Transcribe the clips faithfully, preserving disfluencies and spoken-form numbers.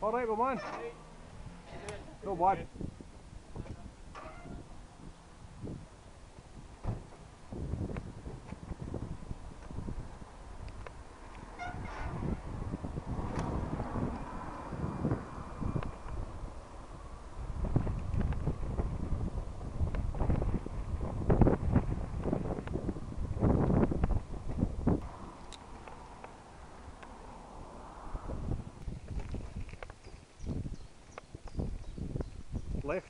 Alright, my man. No bad. Left.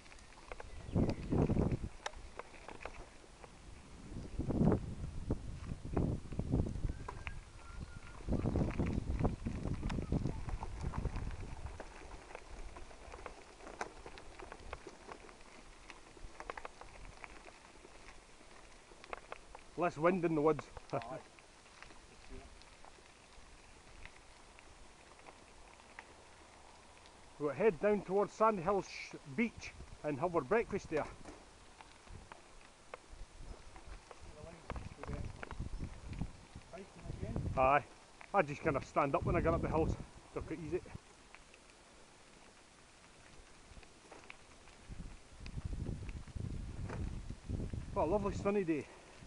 Less wind in the woods. We'll head down towards Sandy Hills Beach and have our breakfast there. Aye, I just kind of stand up when I get up the hills, took it easy. What a lovely sunny day.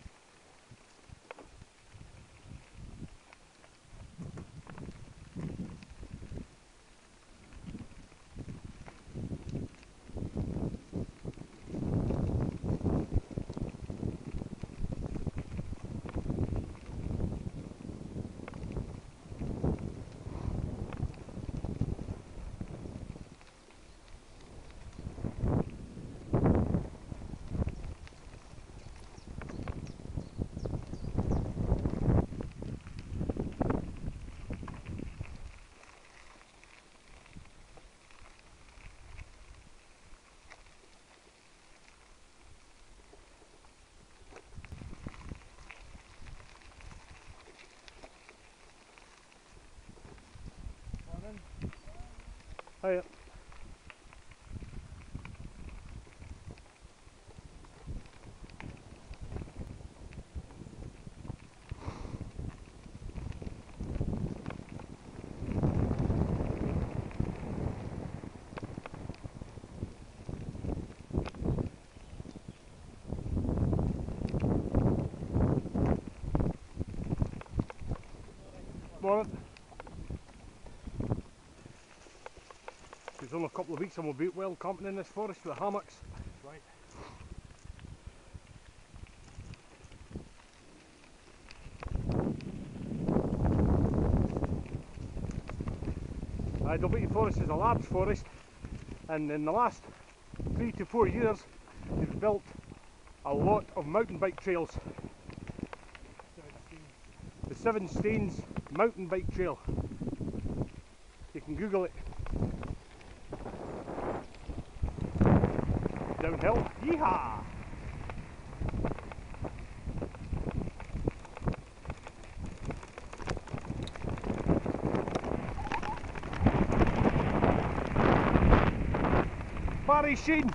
Hiya. Morning. It's only a couple of weeks and we'll be well camping in this forest with the hammocks. Right. Uh, Dalbeattie Forest is a large forest, and in the last three to four years they've built a lot of mountain bike trails. The Seven Stains mountain bike trail. You can Google it. Downhill. Yeehaw! Barry Sheen!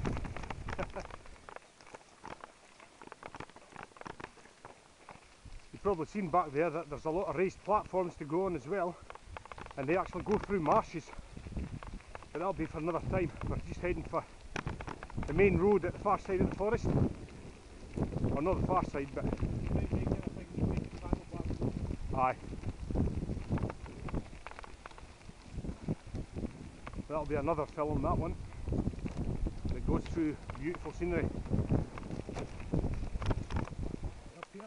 You've probably seen back there that there's a lot of raised platforms to go on as well, and they actually go through marshes, but that'll be for another time. We're just heading for the main road at the far side of the forest, or not the far side, but aye. That'll be another film, that one. It goes through beautiful scenery. Up here.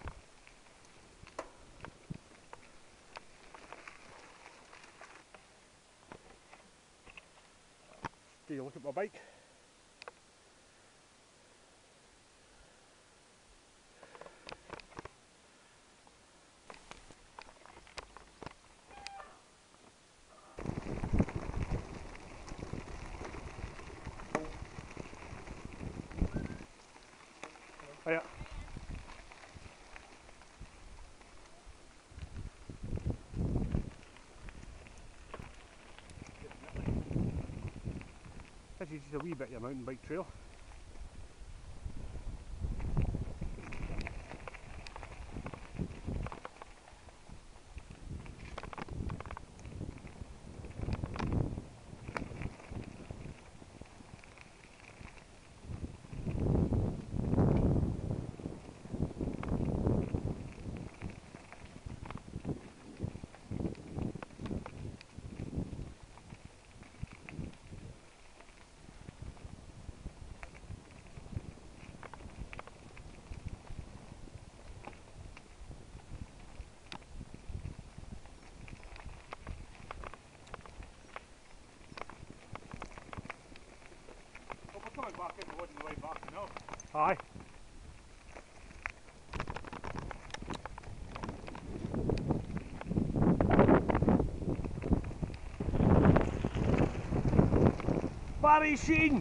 Take a look at my bike. Oh, yeah. This is just a wee bit of your mountain bike trail. on the way back, you know. Aye. Barry Sheen!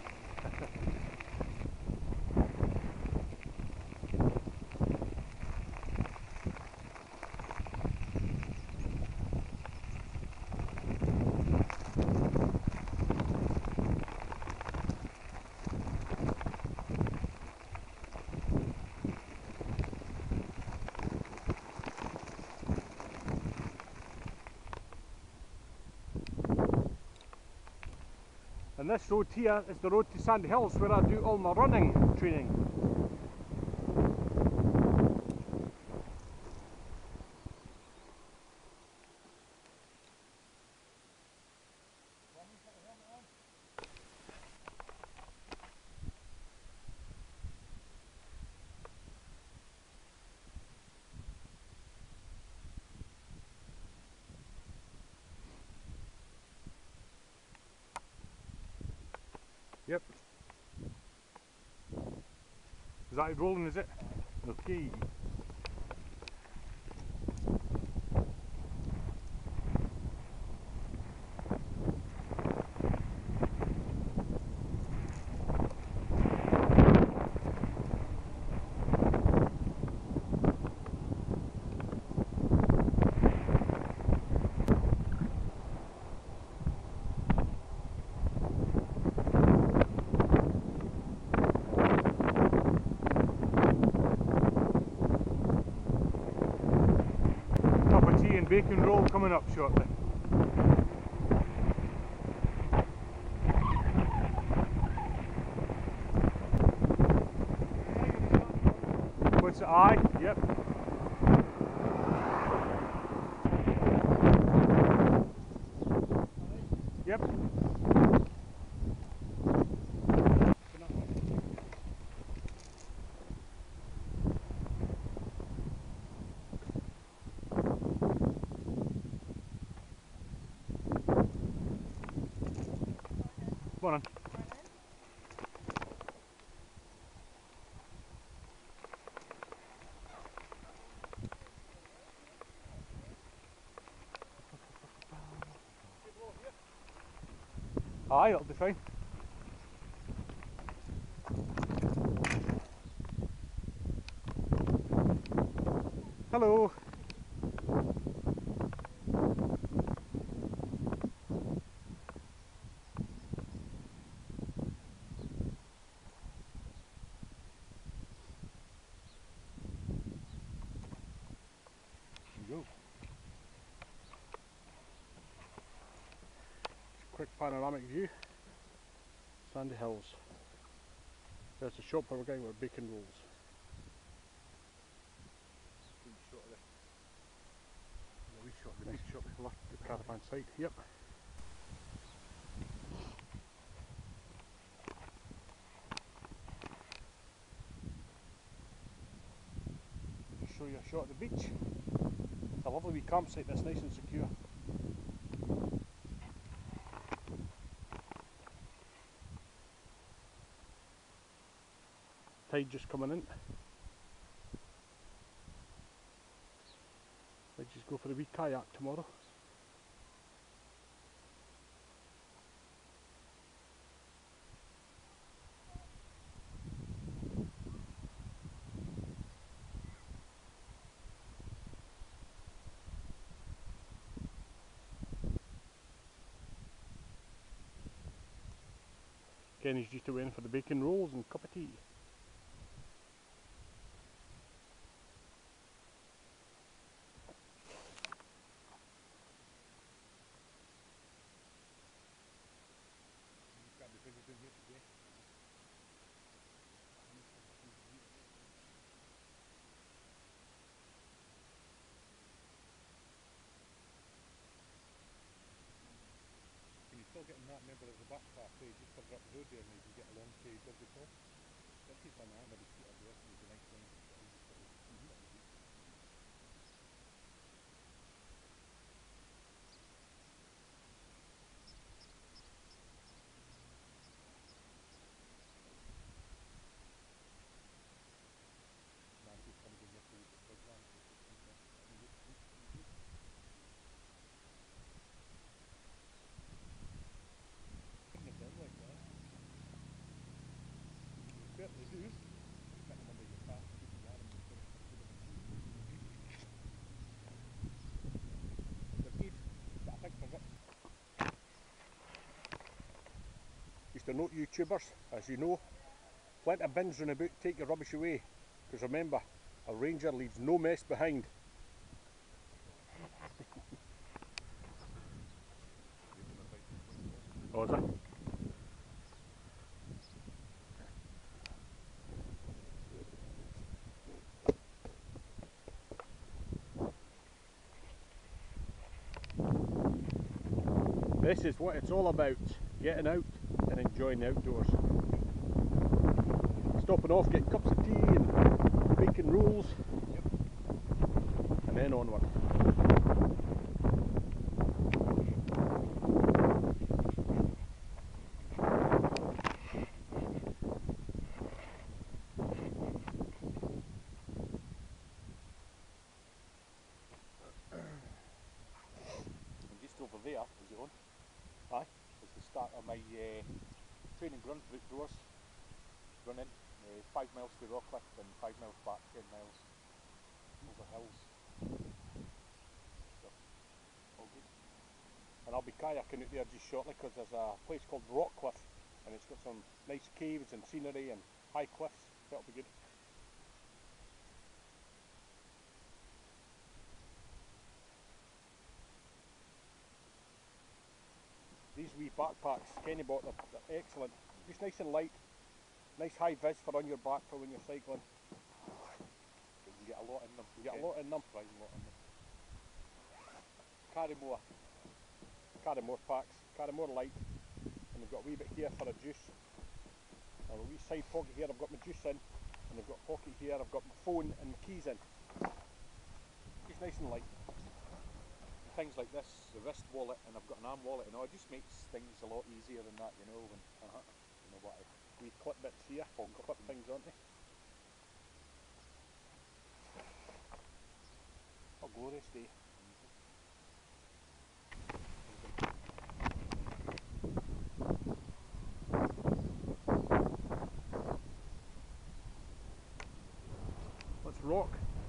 And this road here is the road to Sandy Hills, where I do all my running training. Yep. Is that it rolling, is it? Okay. Cup of tea and bacon roll coming up shortly. What's it? Aye, yep. Yep. Come on. Aye, it'll be fine. Hello. Go. Quick panoramic view. Sandy Hills. There's the shop where we're getting our bacon rolls. Wee shot of the, the wee shot of the big shop left the caravan site. Yep. Just show you a shot of the beach. It's a lovely wee campsite that's nice and secure. Tide just coming in. Might just go for a wee kayak tomorrow. Kenny's just waiting for the bacon rolls and cup of tea. Still getting that, remember there's a bus path there just further up the road there and you can get along to Dudley Cross. Let's keep on that, maybe scoot up there, there's a nice thing. Mm-hmm. just to note, YouTubers, as you know, plenty of bins round about, take your rubbish away, because remember, a ranger leaves no mess behind. Oh, is it? This is what it's all about, getting out and enjoying the outdoors. Stopping off, getting cups of tea and making rolls, yep. And then onward. And just over there, is it on? Aye, is the start of my uh, training run for outdoors. Running uh, five miles to Rockcliffe and five miles back, ten miles over hills. So, all good. And I'll be kayaking out there just shortly because there's a place called Rockcliffe and it's got some nice caves and scenery and high cliffs. That'll be good. These wee backpacks, Kenny bought them, they're excellent. Just nice and light. Nice high vis for on your back for when you're cycling. You can get a lot in them. You get a lot in them. Surprising lot in them. Carry more. Carry more packs. Carry more light. And we've got a wee bit here for a juice. And a wee side pocket here I've got my juice in. And I've got a pocket here I've got my phone and my keys in. Just nice and light. Things like this, the wrist wallet, and I've got an arm wallet and all, it just makes things a lot easier than that, you know. When, uh-huh. You know what I wee clip bits here, I'll clip things onto. A glorious day. Let's rock.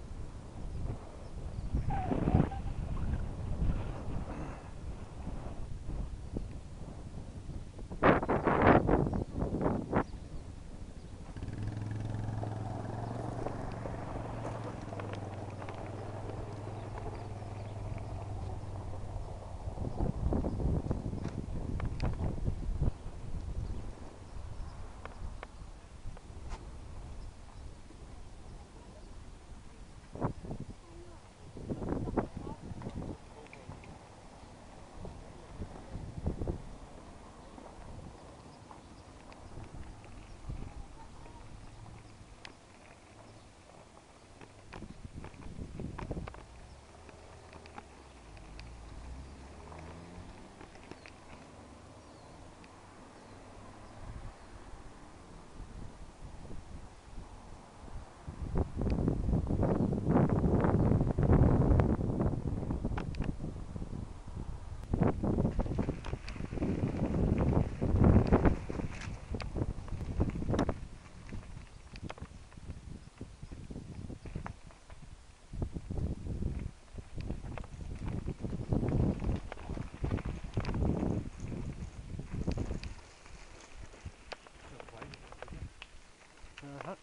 Uh-huh.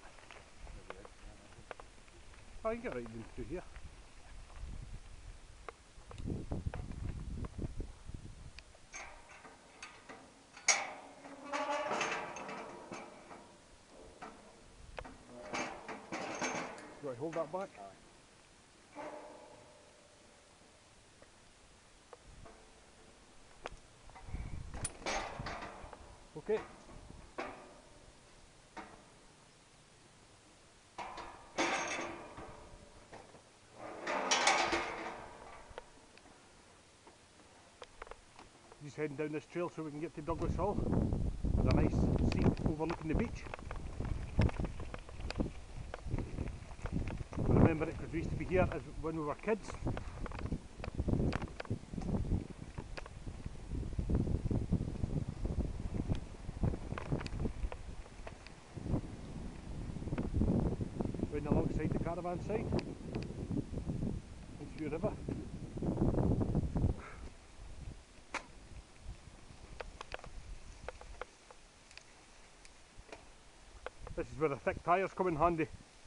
Oh, you can get right in through here. Do I hold that back? Aye. Okay. Just heading down this trail so we can get to Douglas Hall. There's a nice seat overlooking the beach. I remember it because we used to be here as when we were kids. Running alongside the caravan site into the river. This is where the thick tyres come in handy.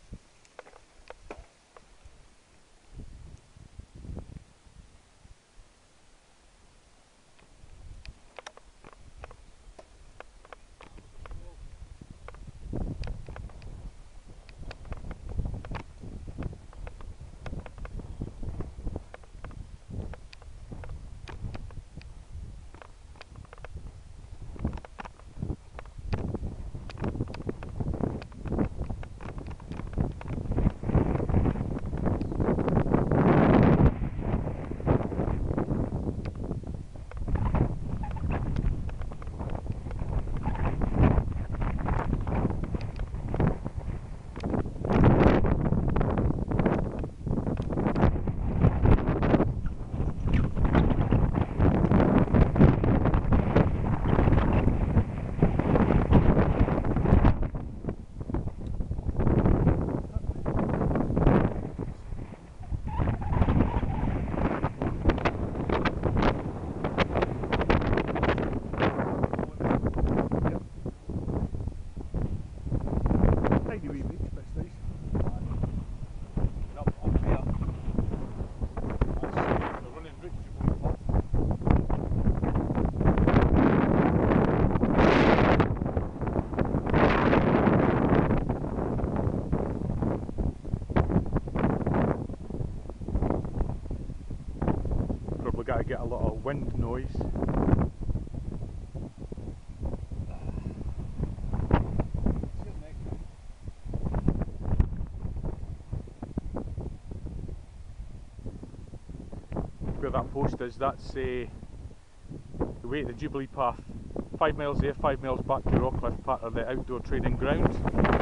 Probably got to get a lot of wind noise. Where that post is, that's uh, the way to the Jubilee Path. Five miles there, five miles back to Rockcliffe, part of the outdoor training grounds.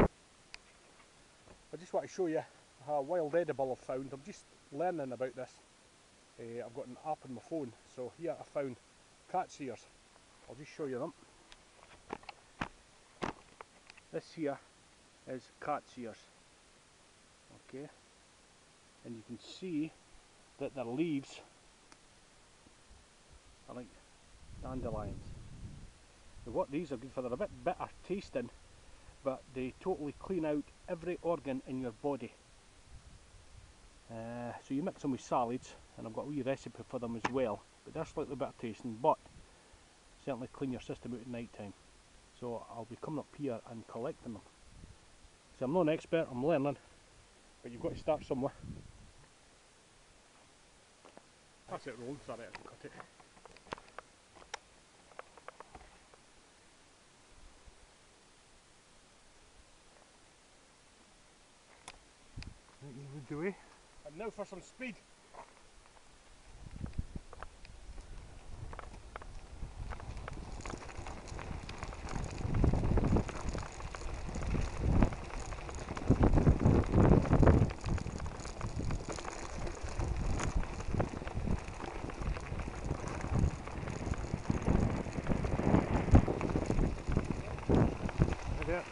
I just want to show you a wild edible I've found. I'm just learning about this. Uh, I've got an app on my phone, so here I found cat's ears. I'll just show you them. This here is cat's ears. Okay, and you can see that their leaves are like dandelions. Now what these are good for, they're a bit bitter tasting, but they totally clean out every organ in your body. Uh, so you mix them with salads, and I've got a wee recipe for them as well, but they're slightly bitter tasting, but certainly clean your system out at night time. So I'll be coming up here and collecting them. So I'm not an expert, I'm learning, but you've got to start somewhere. That's it rolling, sorry I can cut it. You would do it. And now for some speed. There.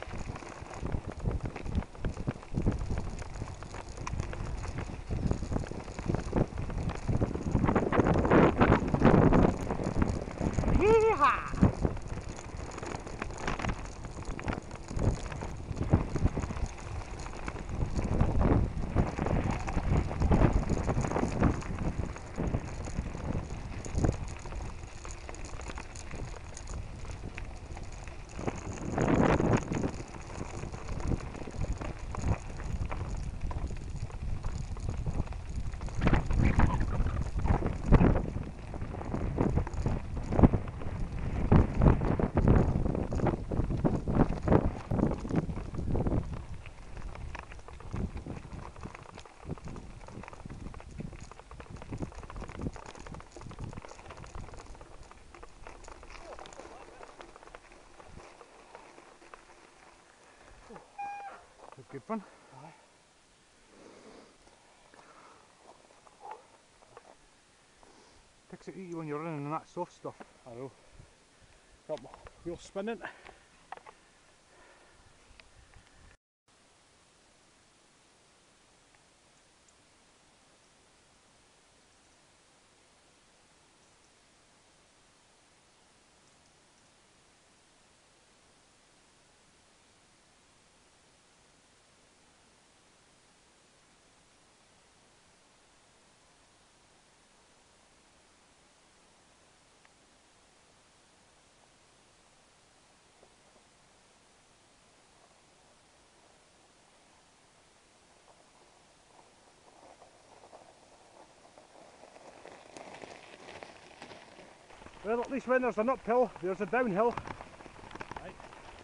Good fun. Aye. Takes it easy when you're running in that soft stuff. I know. Got my wheel spinning. Well, at least when there's an uphill, there's a downhill. Right.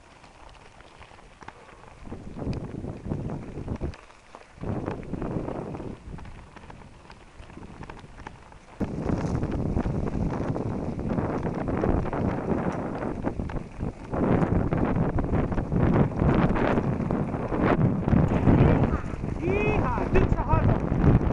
Yeehaw! Dukes of Hazzard!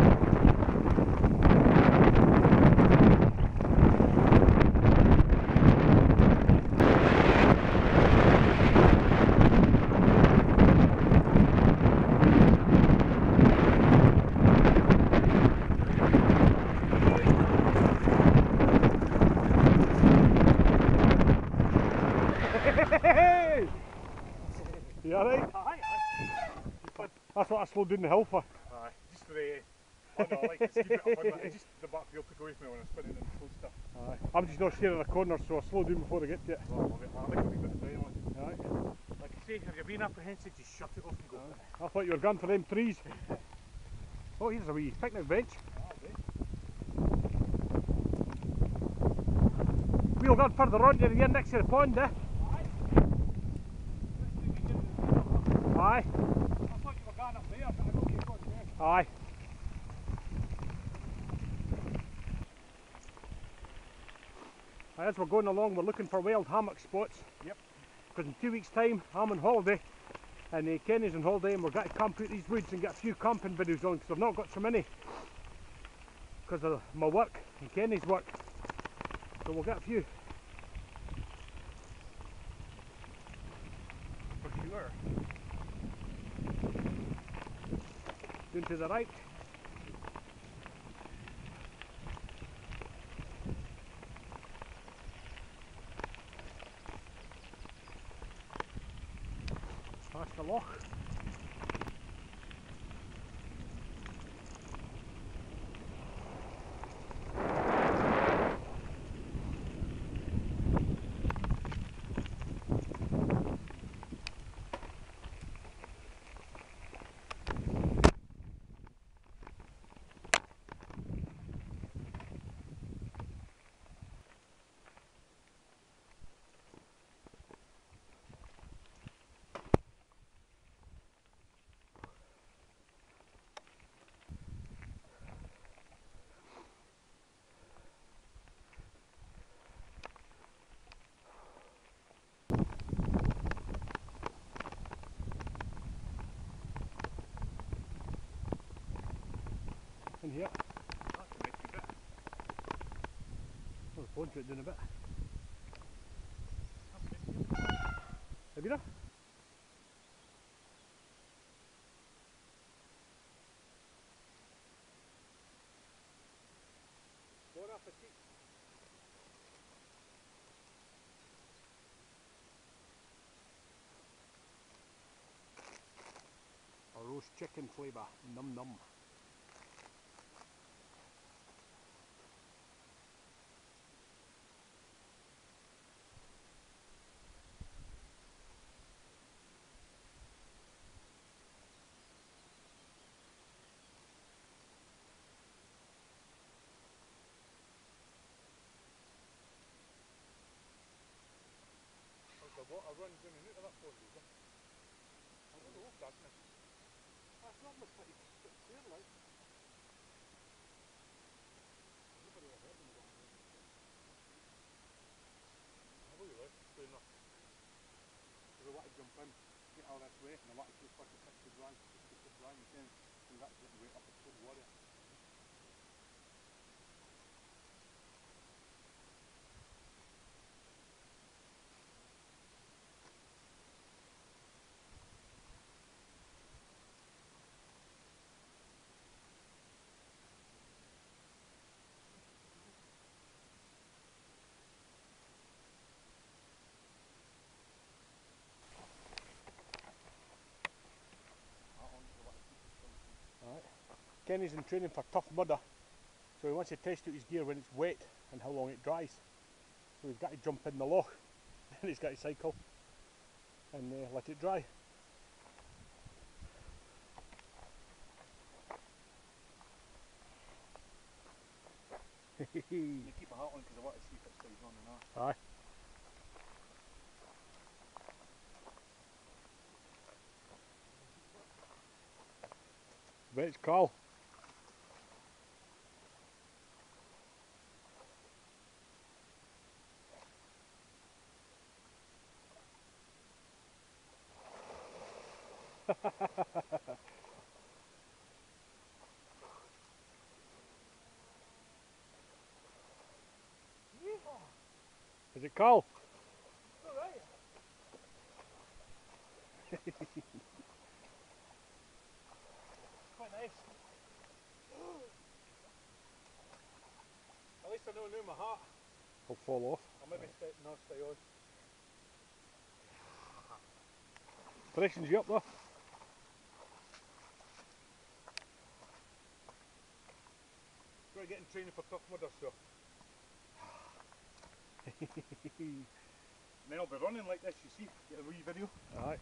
Hey! You alright? Aye, aye. That's what I slowed down the hill for. Aye, just for the... Oh no, I like to keep it up on that. It's just the back wheel took away from me when I was spinning and slow stuff. Aye. I'm just not sharing a corner, so I slow down before I get to it. Oh, I love it. I like a wee bit of adrenaline. Aye. Like I say, if you're being apprehensive, just shut it off and go. Aye. I thought you were going for them trees. Oh, here's a wee picnic bench. Ah, okay. We'll go further on to the end next to the pond, eh? Aye. I thought you were going up there, but I don't keep on there. Aye. As we're going along, we're looking for wild hammock spots. Yep. Because in two weeks' time, I'm on holiday, and uh, Kenny's on holiday, and we're going to camp out these woods and get a few camping videos on, because I've not got so many. Because of my work and Kenny's work. So we'll get a few. For sure. Down to the right. Past the loch. In here. That's a nice bit. Oh, the pond's right down a bit. That's nice. Have you done? Bon appetit. A roast chicken flavour. Num num. The water runs in and out of that pond, does it? I don't know, doesn't it? That's not much pretty clear like. Nobody ever heard them go. Have a wee look, fair enough. Because I want to jump in, get all this way, and I want to take like a picture drawing, just to keep drawing again, and that's getting way up at the water. Kenny's in training for tough mudder, so he wants to test out his gear when it's wet and how long it dries. So he's got to jump in the loch, then he's got to cycle and uh, let it dry. You keep my hat on because I want to see if it stays on or not. Aye. Bet it's Carl. Is it Carl? Alright. Quite nice. At least I know I knew my hat. I'll fall off. I'll maybe stay, not stay on. Freshens you up though. Got to get in training for tough mudder, so. And then I'll be running like this, you see, get a wee video. Aye.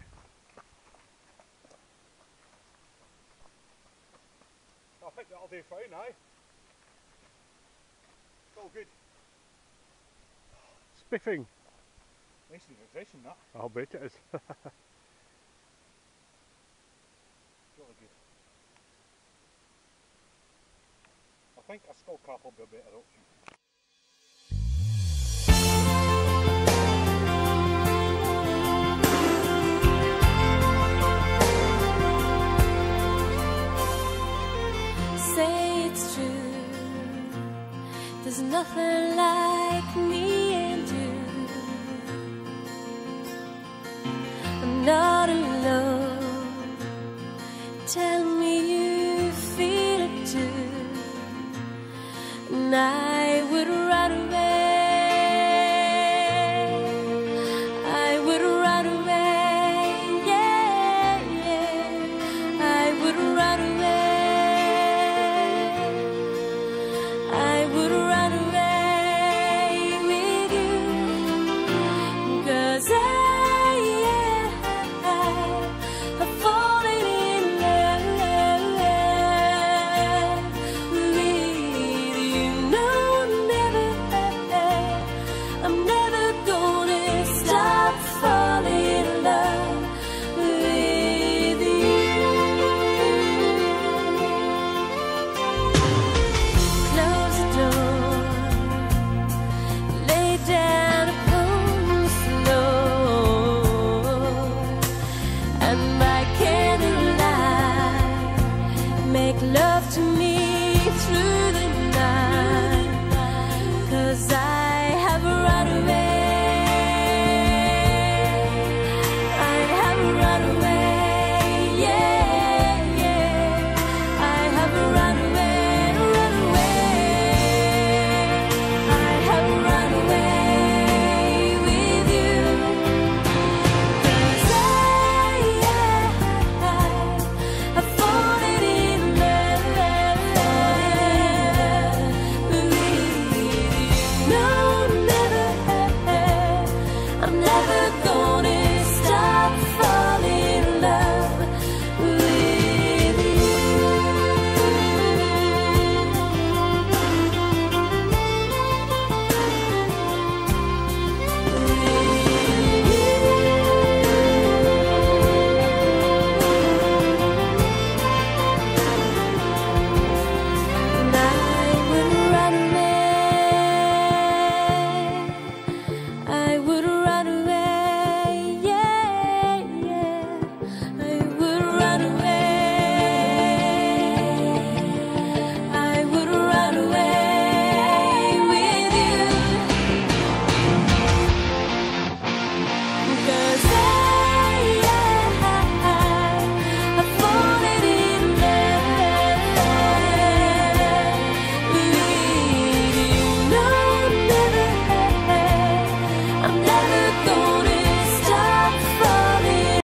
I think that'll do fine, aye. It's all good. Spiffing. Nice and refreshing that. I'll bet it is. Really good. I think a skull cap will be a better option. Say it's true, there's nothing like me and you. I'm not alone.